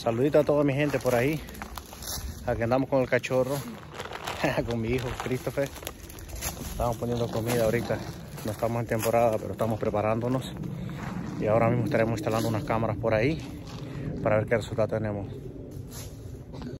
Saludito a toda mi gente por ahí. Aquí andamos con el cachorro, con mi hijo Christopher. Estamos poniendo comida ahorita. No estamos en temporada, pero estamos preparándonos. Y ahora mismo estaremos instalando unas cámaras por ahí para ver qué resultado tenemos.